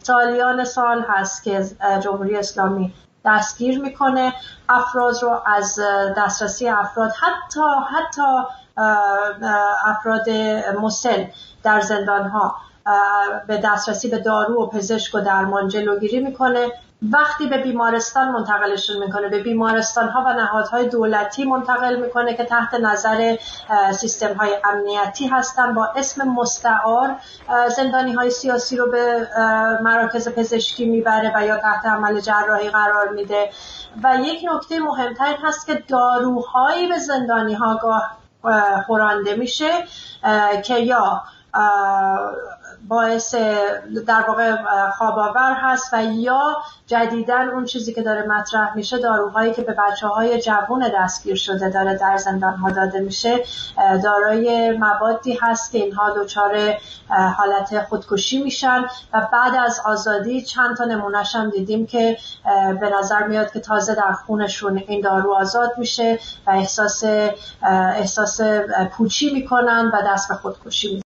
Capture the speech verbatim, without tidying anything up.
سالیان سال هست که جمهوری اسلامی دستگیر میکنه افراد رو، از دسترسی افراد حتی حتی افراد مسن در زندان ها به دسترسی به دارو و پزشک و درمان جلوگیری میکنه. وقتی به بیمارستان منتقلشون میکنه، به بیمارستان ها و نهادهای دولتی منتقل میکنه که تحت نظر سیستم های امنیتی هستن، با اسم مستعار زندانی های سیاسی رو به مراکز پزشکی میبره و یا تحت عمل جراحی قرار میده. و یک نکته مهمتر هست که داروهایی به زندانی ها خورانده میشه که یا باعث در واقع خواب آور هست و یا جدیداً اون چیزی که داره مطرح میشه، داروهایی که به بچه‌های جوان دستگیر شده داره در زندان‌ها داده میشه، دارای موادی هست که اینها دچار حالت خودکشی میشن و بعد از آزادی چند تا نمونه‌ش هم دیدیم که به نظر میاد که تازه در خونشون این دارو آزاد میشه و احساس احساس پوچی میکنن و دست به خودکشی میزنن.